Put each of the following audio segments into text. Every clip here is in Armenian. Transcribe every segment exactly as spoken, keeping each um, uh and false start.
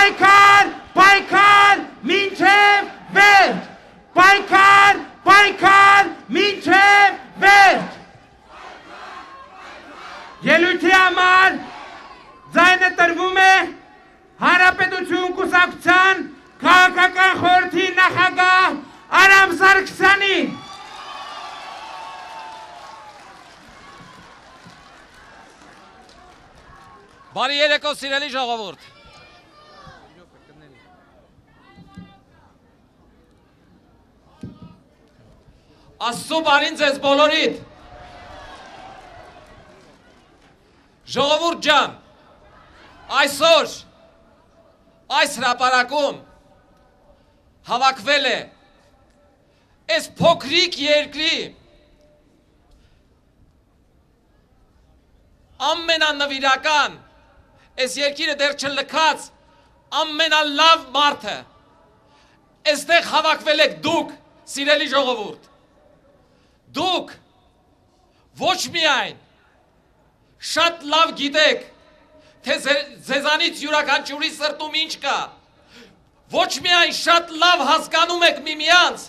պայքար, պայքար, մինչև վերջ, պայքար, պայքար, մինչև վերջ։ Ելույթի համար ձայնը տրվում է Հանրապետություն կուսակցության քաղաքական խորհրդի նախագահ Արամ Սարգսյանին։ Բարի երեկո սիրելի ժողովուրդ։ Աստծո բարին ձեզ բոլորիդ։ Ժողովուրդ ջան, այսօր այս հրապարակում հավաքվել է այս փոքրիկ երկրի ամենանվիրական, այս երկիրը դեռ չլքած ամենալավ մարդը, այստեղ հավաքվել եք դուք, սիրելի ժողովուրդ, դուք ոչ միայն շատ լավ գիտեք, թե ձեզանից յուրաքանչյուրի սրտում ինչ կա, ոչ միայն շատ լավ հասկանում եք միմյանց,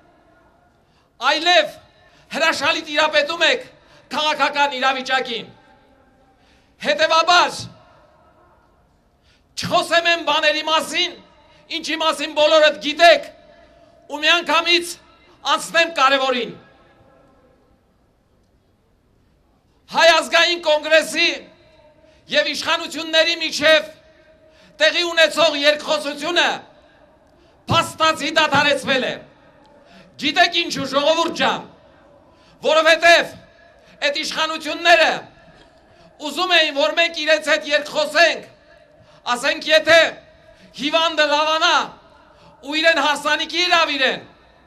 այլև հրաշալի տիրապետում եք քաղաքական իրավիճակին։ Հետևաբար, չխոսեմ եմ բաների մասին, ինչի մասին բոլորդ գիտեք, ու միանգամից անցնեմ կարևորին։ Հայ ազգային կոնգրեսի և իշխանությունների միջև տեղի ունեցող երկխոսությունը փաստացի դադարեցվել է։ Գիտեք ինչու, ժողովուրդ ջան, որովհետև այդ իշխանությունները ուզում էին, որ մենք իրենց հետ երկխոսենք, ասենք եթե հիվանդը լավանա ու իրեն հարսանիքի իրավիրեն,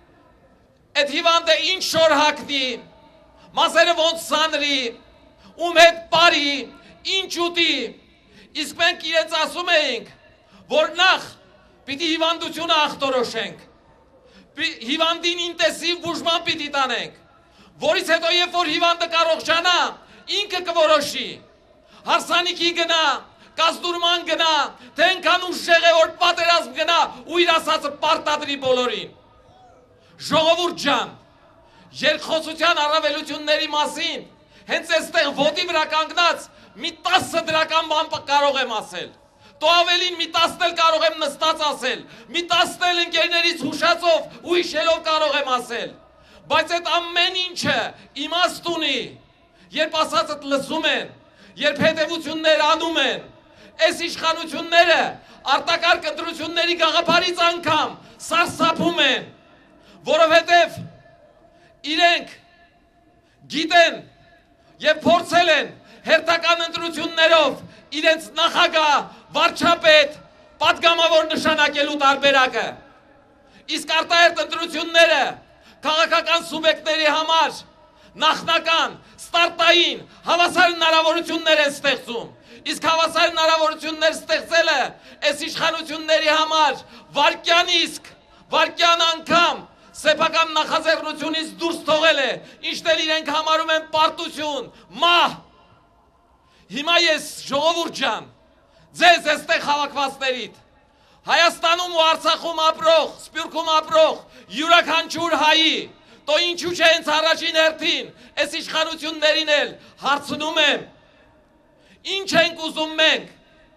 այդ հիվանդը ինչ շոր հագնի, մասերը ոնց սանրի, ում հետ բարի, ինչ ուտի, իսկ մենք իրենց ասում էինք, որ նախ պիտի հիվանդությունը ախտորոշենք, հիվանդին ինտենսիվ բուժման պիտի տանենք, որից հետո երբ որ հիվանդը կարողանա, ինքը կորոշի, հարսանիքի գնա, կազդուրման գնա, թե ընկան ուժեղ է, որ պատերազմ գնա ու իր ասածը պարտադրի բոլորին։ Ժողովուրդ ջան, երկխոսության առավելությունների մասին, հենց այստեղ ոտի վրա կանգնած մի տասը դրական բան կարող եմ ասել։ Տո ավելին մի տասն էլ կարող եմ նստած ասել, մի տասն էլ ընկերներից հուշացով ու հիշելով կարող եմ ասել։ Բայց այդ ամեն ինչը իմաստ ունի, երբ ասածդ լսում են, երբ հետևություններ անում են, այս իշխանությունները արտակարգ ընտրությունների գաղափարից անգամ սարսափում են, որովհետև իրենք գիտեն և փորձել են հերթական ընտրություններով իրենց նախագահ, վարչապետ, պատգամավոր նշանակելու տարբերակը։ Իսկ արտահերթ ընտրությունները քաղաքական սուբյեկտների համար նախնական, ստարտային, հավասար հնարավորություններ են ստեղծում։ Իսկ հավասար հնարավորություններ ստեղծելը այս իշխանությունների համար վարկյան իսկ, վարկյան անգամ սեփական նախաձեռնությունից դուրս թողել է, ինչն էլ իրենք համարում են պարտություն, մահ։ Հիմա ես ժողովուրդ ջան, ձեզ այստեղ հավաքվածներիդ, Հայաստանում ու Արցախում ապրող, Սփյուռքում ապրող յուրաքանչյուր հայի, տո ինչու չէ հենց առաջին հերթին, այս իշխանություններին էլ հարցնում եմ, ինչ ենք ուզում մենք,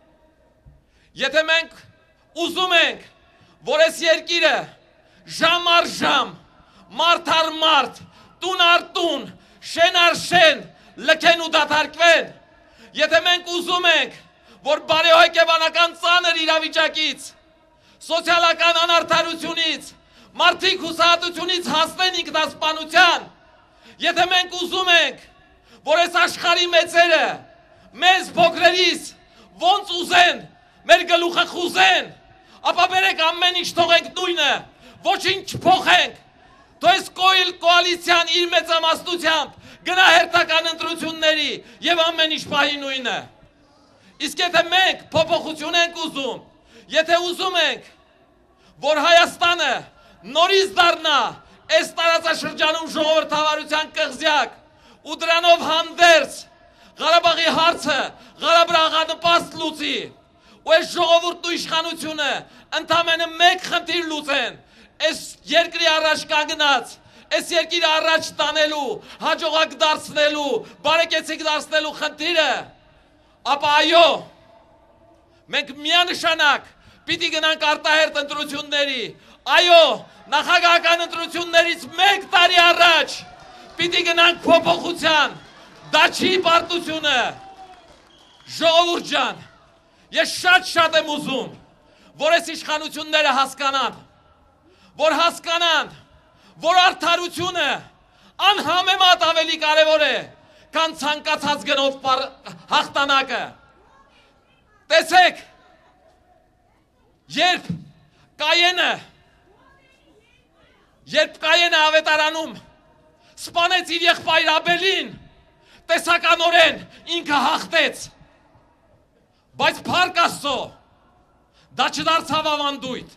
եթե մենք ուզում ենք, որ այս երկիրը ժամ առ ժամ, մարդ առ մարդ, տուն առ տուն, շեն առ շեն լքեն ու դատարկվեն, եթե մենք ուզում ենք, որ բարեհոգեբանական ծանր իրավիճակից, սոցիալական անարդարությունից, մարդիկ հուսահատությունից հասնեն ինքնասպանության, եթե մենք ուզում ենք, որ այս աշխարհի մեծերը մեզ փոքրերիս ոնց ուզեն, մեր գլուխը խուզեն, ապա բերեք ամեն ինչ թողենք նույնը, ոչինչ չփոխենք, թող այս կոալիցիան իր մեծամասնությամբ գնա հերթական ընտրությունների և ամեն ինչ պահի նույնը։ Իսկ եթե մենք փոփոխություն ենք ուզում, եթե ուզում ենք, որ Հայաստանը նորից դառնա այս տարածաշրջանում ժողովրդավարության կղզյակ ու դրանով հանդերձ Ղարաբաղի հարցը Ղարաբաղանպաստ լուծի ու այս ժողովուրդն ու իշխանությունը ընդամենը մեկ խնդիր լուծեն, այս երկրի առաջ կանգնած, այս երկիրը առաջ տանելու, հաջողակ դարձնելու, բարեկեցիկ դարձնելու խնդիրը, ապա այո, մենք միանշանակ պիտի գնանք արտահերթ ընտրությունների, այո, նախագահական ընտրություններից մեկ տարի առաջ պիտի գնանք փոփոխության, դա չի պարտությունը, ժողովուրդ ջան, ես շատ-շատ եմ ուզում, որ այս իշխանությունները հասկանան, որ հասկանան, որ արդարությունը անհամեմատ ավելի կարևոր է, քան ցանկացած գնով հաղթանակը։ Տեսեք, երբ Կայենը, երբ Կայենը ավետարանում սպանեց իր եղբայր Աբելին, տեսականորեն ինքը հաղթեց, բայց փառք Աստծո, դա չդարձավ ավանդույթ։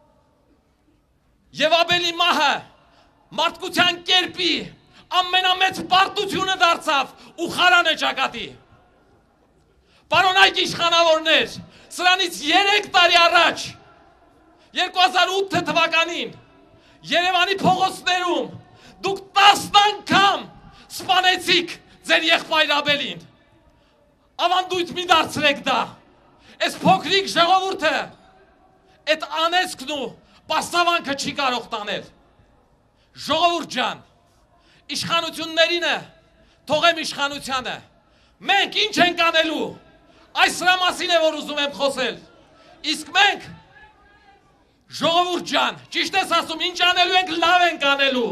Եվ Աբելի մահը մարդկության կերպի ամենամեծ պարտությունը դարձավ ու խարանը ճակատի։ Պարոնայք իշխանավորներ, սրանից երեք տարի առաջ, երկու հազար ութ թվականին, Երևանի փողոցներում դուք տասն անգամ սպանեցիք ձեր եղբայր Աբելին։ Ավանդույթ մի դարձրեք դա։ Այս փոքրիկ ժողովուրդը այդ անեծքն ու պաստավանքը չի կարող տանել։ Ժողովուրդ ջան, իշխանություններինը թողեմ իշխանությանը։ Մենք ինչ ենք անելու։ Այս սրա մասին է, որ ուզում եմ խոսել։ Իսկ մենք, ժողովուրդ ջան, ճիշտ ես ասում, ինչ անելու ենք, լավ ենք անելու։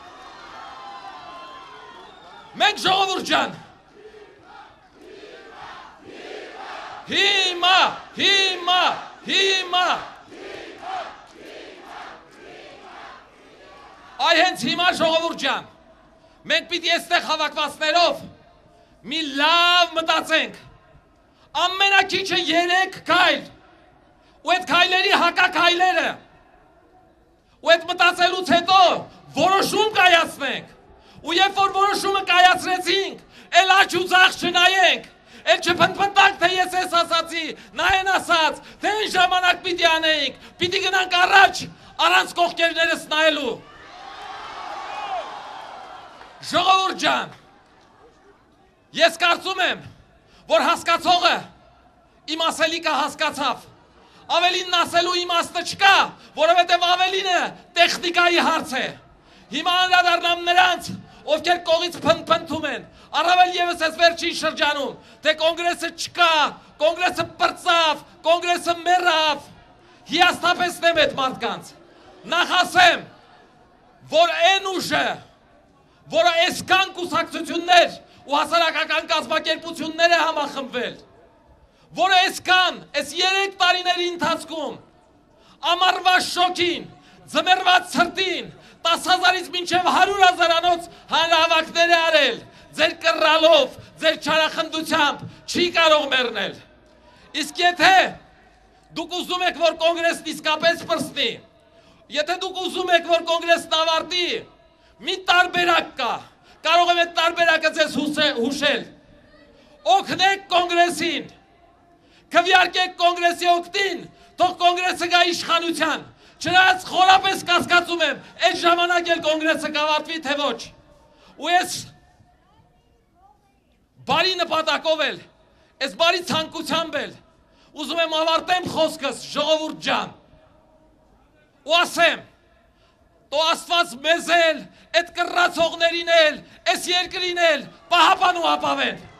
Մենք ժողովուրդ ջան, հիմա, հիմա, հիմա, այ հենց հիմա ժողովուրդ ջան, մենք պիտի այստեղ հավաքվածներով մի լավ մտածենք, ամենակիչը երեք քայլ, ու այդ քայլերի հակաքայլերը, ու այդ մտածելուց հետո որոշում կայացնենք, ու երբ որ որոշումը կայացրեցինք, էլ աջ ու ձախ չնայենք, էլ չփնփնտանք, թե ես ես ասացի, նա են ասաց, թե այն ժամանակ պիտի անեինք, պիտի գնանք առաջ, առանց կողքերներս նայելու։ Ժողովուրդ ջան, ես կարծում եմ, որ հասկացողը իմ ասելիքը հասկացավ, ավելին ասելու իմաստը չկա, որովհետև ավելինը տեխնիկայի հարց է։ Հիմա անդրադառնամ նրանց, ովքեր կողից փնփնթում են, առավել ևս այս վերջին շրջանում, թե կոնգրեսը չկա, կոնգրեսը պրծավ, կոնգրեսը մեռավ, հիասթափեցնեմ այդ մարդկանց։ Նախ ասեմ, որ այն ուժը, որը այսքան կուսակցություններ ու հասարակական կազմակերպություններ է համախմբվել, որը այսքան, այս երեք տարիների ընթացքում, ամառվա շոքին, ձմեռվա ցրտին, տասը հազարից մինչև հարյուր հազարանոց հանրահավաքներ է արել, ձեր կռալով, ձեր չարախնդությամբ չի կարող մեռնել։ Իսկ եթե դուք ուզում եք, որ կոնգրեսն իսկապես պրծնի, եթե դուք ուզում եք, որ կոնգրեսն ավարտի, մի տարբերակ կա, կարող եմ այդ տարբերակը ձեզ հուշել, օգնեք կոնգրեսին, քվեարկեք կոնգրեսի օգտին, թող կոնգրեսը գա իշխանության, չնայած խորապես կասկածում եմ, այդ ժամանակ էլ կոնգրեսը կավարտվի, թե ոչ։ Ու ես բարի նպատակով էլ, ես բարի ցանկությամբ էլ, ուզում եմ ավարտեմ խոսքս, ժողովուրդ ջան, ու ասեմ, տո Աստված մեզ էլ, այդ կռացողներին էլ, այս երկրին էլ, պահապան ու ապավեն։